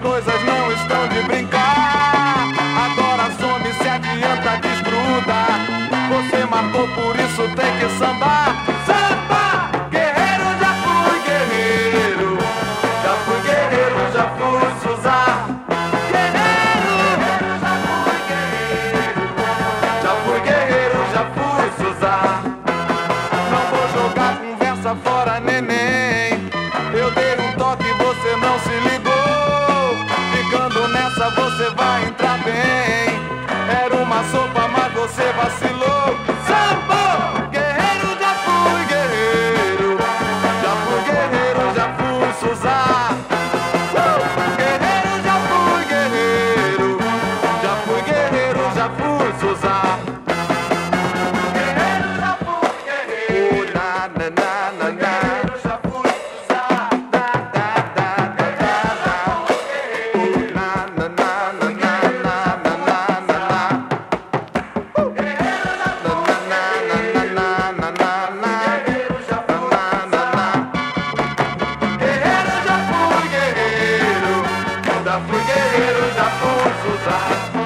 coisas não estão de brincar. Agora some, se adianta, desgruda. Você marcou, por isso tem que sambar. Samba! Guerreiro, já fui guerreiro. Já fui guerreiro, já fui Suzá. Guerreiro, já fui guerreiro. Já fui guerreiro, já fui Suzá. Não vou jogar conversa fora, neném. Eu dei um toque e você não se ligou. Ficando nessa você vai entrar bem. Era uma sopa, mas você vacilou. Samba! Guerreiro, já fui guerreiro. Já fui guerreiro, já fui Suzá. Guerreiro, já fui guerreiro. Já fui guerreiro, já fui Suzá. Guerreiro, já fui guerreiro. Na, na, na, na, na. Já fui guerreiro, já fui Suzá.